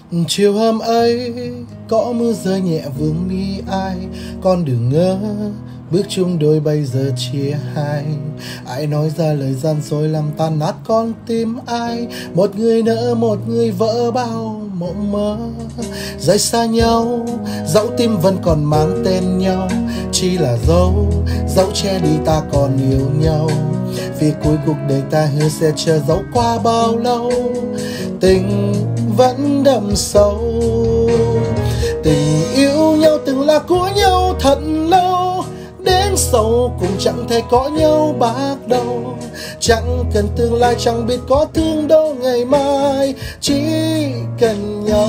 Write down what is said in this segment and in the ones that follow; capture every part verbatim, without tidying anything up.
Chiều hôm ấy có mưa rơi nhẹ vương mi ai, con đừng ngỡ bước chung đôi bây giờ chia hai. Ai nói ra lời gian dối làm tan nát con tim ai, một người nỡ một người vỡ bao mộng mơ. Rời xa nhau dẫu tim vẫn còn mang tên nhau, chỉ là dấu dẫu che đi ta còn yêu nhau. Vì cuối cuộc đời ta hứa sẽ chờ dẫu qua bao lâu, tình vẫn đậm sâu. Tình yêu nhau từng là của nhau thật lâu, đến sau cũng chẳng thể có nhau bạc đầu. Chẳng cần tương lai, chẳng biết có thương đâu ngày mai, chỉ cần nhau.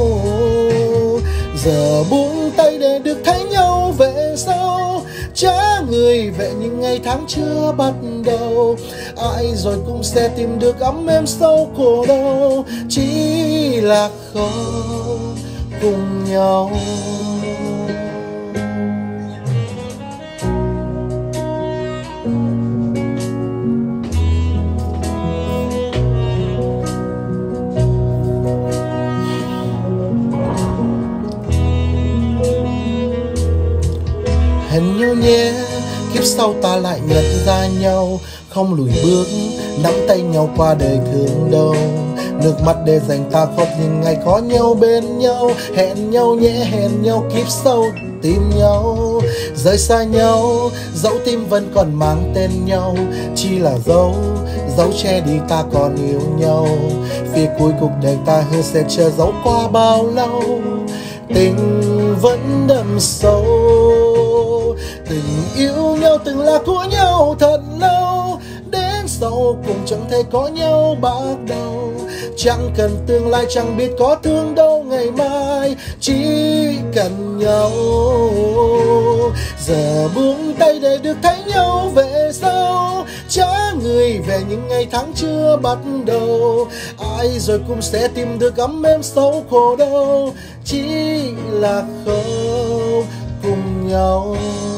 Giờ buông tay để được thấy nhau về sau, trả người về những ngày tháng chưa bắt đầu. Ai rồi cũng sẽ tìm được ấm êm sâu cổ đâu, chỉ là không cùng nhau. Hẹn nhau nhé, kiếp sau ta lại nhận ra nhau, không lùi bước, nắm tay nhau qua đời thương đâu. Nước mắt để dành ta khóc những ngày có nhau bên nhau. Hẹn nhau nhé, hẹn nhau kiếp sau tìm nhau. Rời xa nhau, dẫu tim vẫn còn mang tên nhau, chỉ là dấu, dấu che đi ta còn yêu nhau. Vì cuối cuộc đời ta hứa sẽ chờ dẫu qua bao lâu, tình vẫn đậm sâu. Tình yêu nhau từng là của nhau thật lâu, đến sau cùng chẳng thể có nhau bạc đầu. Chẳng cần tương lai, chẳng biết có thương đâu ngày mai, chỉ cần nhau. Giờ buông tay để được thấy nhau về sau, trả người về những ngày tháng chưa bắt đầu. Ai rồi cũng sẽ tìm được ấm êm sâu khổ đâu, chỉ là không cùng nhau.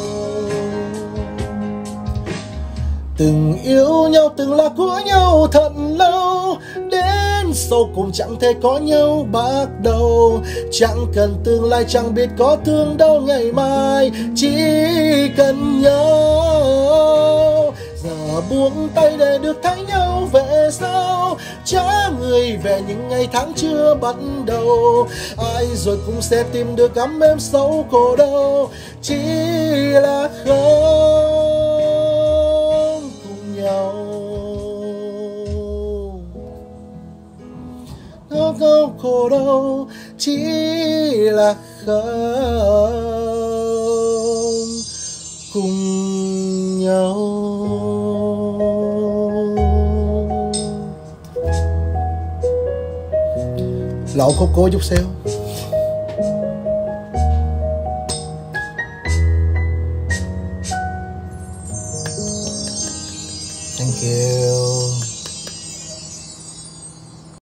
Từng yêu nhau từng là của nhau thật lâu, đến sau cùng chẳng thể có nhau bạc đầu. Chẳng cần tương lai, chẳng biết có thương đâu ngày mai, chỉ cần nhau. Giờ buông tay để được thấy nhau về sau, trả người về những ngày tháng chưa bắt đầu. Ai rồi cũng sẽ tìm được ấm êm sâu khổ đâu, chỉ là không cùng nhau. Không không khổ đâu, chỉ là không cùng nhau. Lộn cô cô chút xíu.